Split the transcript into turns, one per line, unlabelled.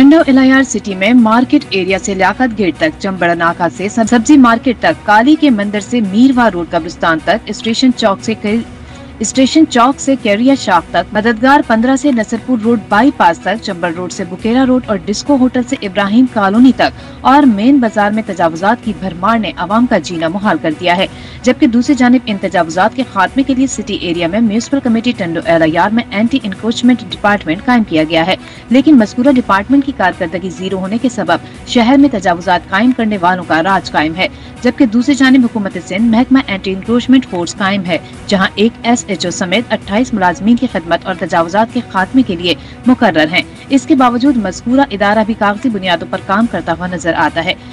Tando Allahyar city में market area से Liaquat gate तक, चंबड़ नाका से सब्जी मार्केट तक, काली के मंदिर से मीरवा रोड कब्रिस्तान तक, स्टेशन चौक से कैरिया शाख तक, मददगार 15 से नसरपुर रोड बाईपास तक, चंबल रोड से बुकेरा रोड और डिस्को होटल से इब्राहिम कॉलोनी तक और मेन बाजार में तजावुजात की भरमार ने आवाम का जीना मुहाल कर दिया है। जबकि दूसरी जानिब इन तजावुजात के खात्मे के लिए सिटी एरिया में म्यूनिसिपल कमेटी टंडो इलायार में एंटी इंक्रोचमेंट डिपार्टमेंट कायम किया गया है, लेकिन मज़कूरा डिपार्टमेंट की कारकर्दगी जीरो होने के सबब शहर में तजावुजात कायम करने वालों का राज कायम है। जबकि दूसरी जानिब हुकूमत सिंध महकमा एंटी इंक्रोचमेंट फोर्स कायम है, जहाँ एक SHO समेत 28 मुलाजमीन की खिदमत और तजावुजात के खात्मे के लिए मुकर्रर हैं। इसके बावजूद मज़कूरा इदारा भी कागजी बुनियादों पर काम करता हुआ नजर आता है।